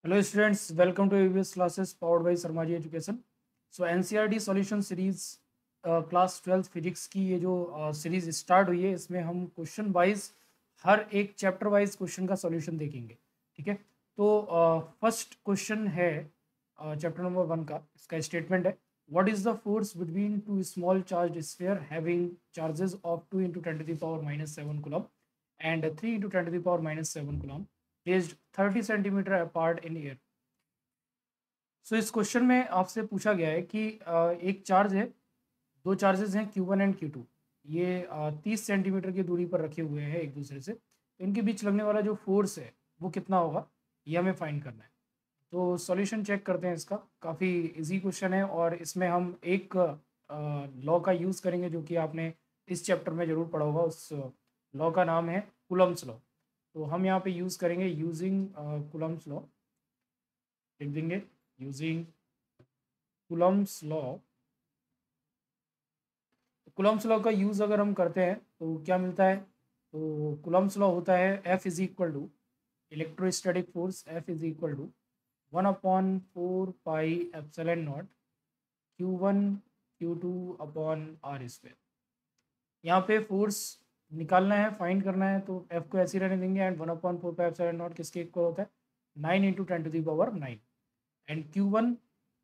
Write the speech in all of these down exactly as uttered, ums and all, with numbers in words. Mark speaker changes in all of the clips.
Speaker 1: Hello students, welcome to A B S classes powered by Sarmaji Education. So N C E R T solution series class twelfth physics की ये जो series uh, start हुई है, इसमें हम question wise हर एक chapter wise question का सॉल्यूशन देखेंगे. ठीक है, तो फर्स्ट uh, क्वेश्चन है चैप्टर नंबर वन का. इसका स्टेटमेंट है, what is the force between two small charge sphere having charges of two into ten to the power minus seven coulomb and three into ten to the power minus seven coulomb placed thirty centimetre apart in air. So इस question में आपसे पूछा गया है कि एक charge है, दो चार्जेस हैं Q one and Q two. ये तीस सेंटीमीटर की दूरी पर रखे हुए हैं एक दूसरे से. तो इनके बीच लगने वाला जो फोर्स है वो कितना होगा, ये हमें फाइंड करना है. तो सॉल्यूशन चेक करते हैं इसका. काफ़ी इजी क्वेश्चन है और इसमें हम एक लॉ का यूज़ करेंगे जो कि आपने इस चैप्टर में ज़रूर पढ़ा होगा. उस लॉ का नाम है कूलम्स लॉ. तो हम यहाँ पे यूज़ करेंगे यूजिंग कूलम्स लॉ. लिख देंगे using Coulomb's law. Coulomb's law का यूज़ अगर हम करते हैं तो क्या मिलता है, तो कूलम्स लॉ होता है F is equal to electrostatic force. F is equal to one upon four pi epsilon naught Q one Q two upon R square. यहाँ पे फोर्स निकालना है, फाइंड करना है, तो एफ को ऐसे रहने देंगे. And one upon four pi epsilon naught किसके इक्वल होता है, nine into ten to the power nine. And Q one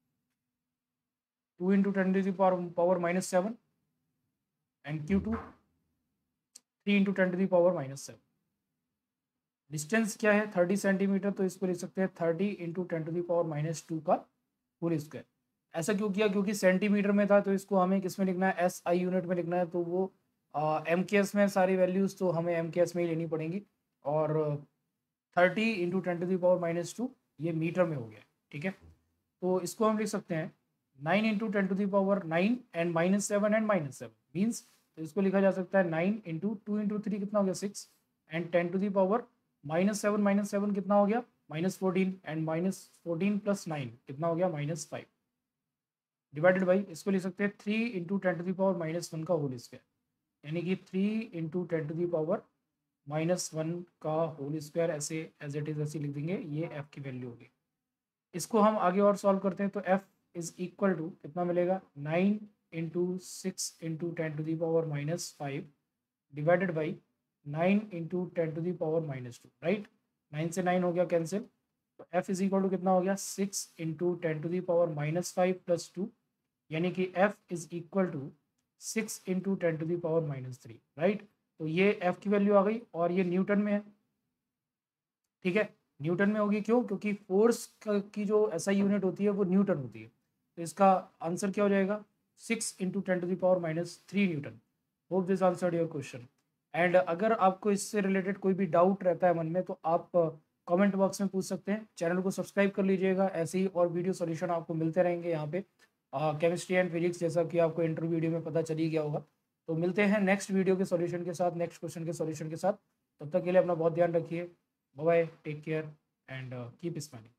Speaker 1: two into ten to the power power minus seven. And Q two three into ten to the power minus seven. Distance क्या है, thirty centimetre. तो इसको लिख सकते हैं thirty into ten to the power minus two का whole square. ऐसा क्यों किया, क्योंकि सेंटीमीटर में था, तो इसको हमें किस में लिखना है, एस आई यूनिट में लिखना है. तो वो एम के एस में सारी वैल्यूज़ तो हमें एम के एस में ही लेनी पड़ेंगी. और thirty into ten to the power minus two ये मीटर में हो गया. ठीक है, तो इसको हम लिख सकते हैं nine into ten to the power nine and minus seven and minus seven means. तो इसको लिखा जा सकता है nine into two into three कितना हो गया six. And ten to the power minus seven minus seven कितना हो गया minus fourteen. And minus fourteen plus nine कितना हो गया माइनस फाइव. डिवाइडेड बाई इसको लिख सकते हैं three into ten to the power minus one का होल स्क्वायर. यानी कि three into ten to the power minus one का होल स्क्वायर. ऐसे एज इट इज ऐसे लिख देंगे, ये एफ की वैल्यू होगी. इसको हम आगे और सॉल्व करते हैं तो एफ इज इक्वल टू कितना मिलेगा, nine into six into ten to the power minus five divided by nine into ten to the power minus two. Right, nine से नाइन हो गया कैंसिल. तो एफ इज इक्वल टू कितना हो गया, six into ten to the power minus five plus two. यानी कि F is equal to six into ten to the power minus three. Right, तो ये एफ की वैल्यू आ गई और ये न्यूटन में है. ठीक है, न्यूटन में होगी. क्यों, क्योंकि फोर्स की जो एसआई यूनिट होती है वो न्यूटन होती है. तो इसका आंसर क्या हो जाएगा, six into ten to the power minus three newton. Hope this answered your question. And अगर आपको इससे रिलेटेड कोई भी डाउट रहता है मन में तो आप कमेंट बॉक्स में पूछ सकते हैं. चैनल को सब्सक्राइब कर लीजिएगा, ऐसे ही और वीडियो सॉल्यूशन आपको मिलते रहेंगे यहाँ पे केमिस्ट्री एंड फिजिक्स, जैसा कि आपको इंटरव्यू वीडियो में पता चल ही गया होगा. तो मिलते हैं नेक्स्ट वीडियो के सॉल्यूशन के साथ, नेक्स्ट क्वेश्चन के सॉल्यूशन के साथ. तब तक के लिए अपना बहुत ध्यान रखिए. Bye bye, take care and keep smiling.